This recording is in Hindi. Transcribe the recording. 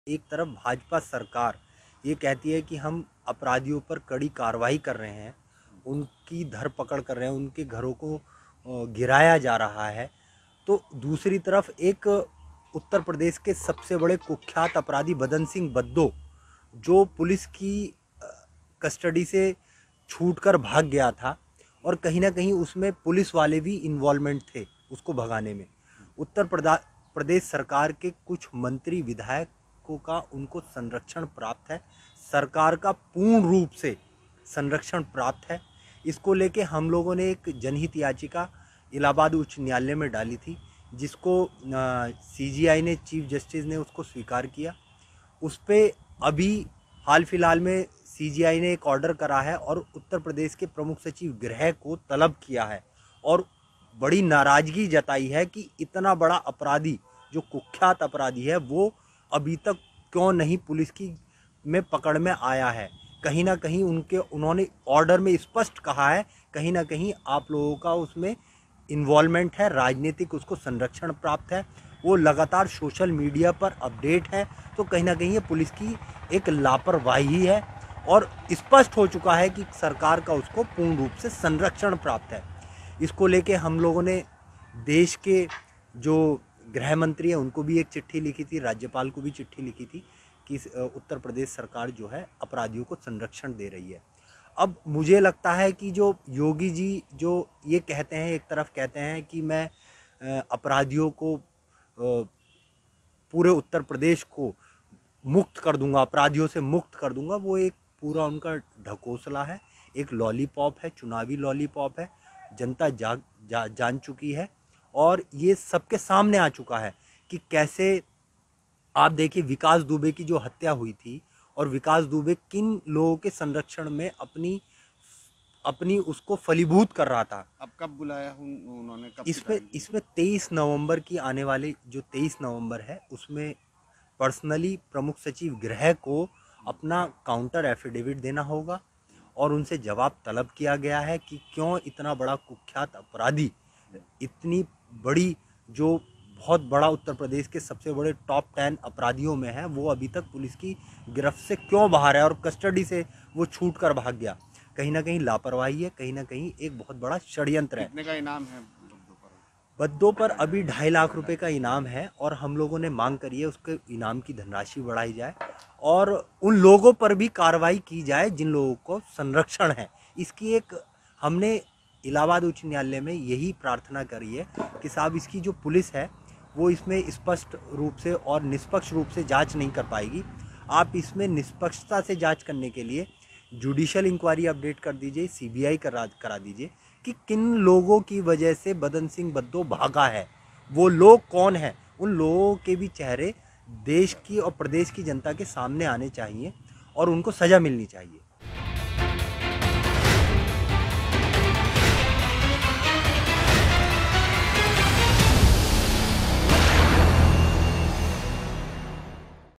एक तरफ भाजपा सरकार ये कहती है कि हम अपराधियों पर कड़ी कार्रवाई कर रहे हैं, उनकी धरपकड़ कर रहे हैं, उनके घरों को गिराया जा रहा है, तो दूसरी तरफ एक उत्तर प्रदेश के सबसे बड़े कुख्यात अपराधी बदन सिंह बद्दो, जो पुलिस की कस्टडी से छूटकर भाग गया था और कहीं ना कहीं उसमें पुलिस वाले भी इन्वॉल्वमेंट थे उसको भगाने में। उत्तर प्रदेश सरकार के कुछ मंत्री विधायकों का उनको संरक्षण प्राप्त है, सरकार का पूर्ण रूप से संरक्षण प्राप्त है। इसको लेके हम लोगों ने एक जनहित याचिका इलाहाबाद उच्च न्यायालय में डाली थी, जिसको सीजीआई ने, चीफ जस्टिस ने उसको स्वीकार किया। उस पर अभी हाल फिलहाल में सीजीआई ने एक ऑर्डर करा है और उत्तर प्रदेश के प्रमुख सचिव गृह को तलब किया है और बड़ी नाराजगी जताई है कि इतना बड़ा अपराधी, जो कुख्यात अपराधी है, वो अभी तक क्यों नहीं पुलिस की में पकड़ में आया है। कहीं ना कहीं उन्होंने ऑर्डर में स्पष्ट कहा है, कहीं ना कहीं आप लोगों का उसमें इन्वॉल्वमेंट है, राजनीतिक उसको संरक्षण प्राप्त है, वो लगातार सोशल मीडिया पर अपडेट है, तो कहीं ना कहीं ये पुलिस की एक लापरवाही है और स्पष्ट हो चुका है कि सरकार का उसको पूर्ण रूप से संरक्षण प्राप्त है। इसको लेके हम लोगों ने देश के जो गृह मंत्री हैं उनको भी एक चिट्ठी लिखी थी, राज्यपाल को भी चिट्ठी लिखी थी कि उत्तर प्रदेश सरकार जो है अपराधियों को संरक्षण दे रही है। अब मुझे लगता है कि जो योगी जी जो ये कहते हैं, एक तरफ कहते हैं कि मैं अपराधियों को, पूरे उत्तर प्रदेश को मुक्त कर दूंगा, अपराधियों से मुक्त कर दूंगा, वो एक पूरा उनका ढकोसला है, एक लॉलीपॉप है, चुनावी लॉलीपॉप है। जनता जान चुकी है और ये सबके सामने आ चुका है कि कैसे, आप देखिए विकास दुबे की जो हत्या हुई थी और विकास दुबे किन लोगों के संरक्षण में अपनी उसको फलीभूत कर रहा था। अब कब बुलाया उन्होंने, कब? इसमें 23 नवंबर की आने वाले जो 23 नवंबर है उसमें पर्सनली प्रमुख सचिव गृह को अपना काउंटर एफिडेविट देना होगा और उनसे जवाब तलब किया गया है कि क्यों इतना बड़ा कुख्यात अपराधी, इतनी बड़ी, जो बहुत बड़ा उत्तर प्रदेश के सबसे बड़े टॉप 10 अपराधियों में है, वो अभी तक पुलिस की गिरफ्त से क्यों बाहर है और कस्टडी से वो छूट कर भाग गया। कहीं ना कहीं लापरवाही है, कहीं ना कहीं एक बहुत बड़ा षड्यंत्र है। कितने का इनाम है बद्दो पर? अभी 2.5 लाख रुपए का इनाम है और हम लोगों ने मांग करी है उसके इनाम की धनराशि बढ़ाई जाए और उन लोगों पर भी कार्रवाई की जाए जिन लोगों को संरक्षण है। इसकी एक हमने इलाहाबाद उच्च न्यायालय में यही प्रार्थना करी है कि साहब, इसकी जो पुलिस है वो इसमें स्पष्ट रूप से और निष्पक्ष रूप से जांच नहीं कर पाएगी। आप इसमें निष्पक्षता से जांच करने के लिए जुडिशियल इंक्वायरी अपडेट कर दीजिए, सीबीआई करा दीजिए कि किन लोगों की वजह से बदन सिंह बद्दो भागा है, वो लोग कौन हैं। उन लोगों के भी चेहरे देश की और प्रदेश की जनता के सामने आने चाहिए और उनको सज़ा मिलनी चाहिए।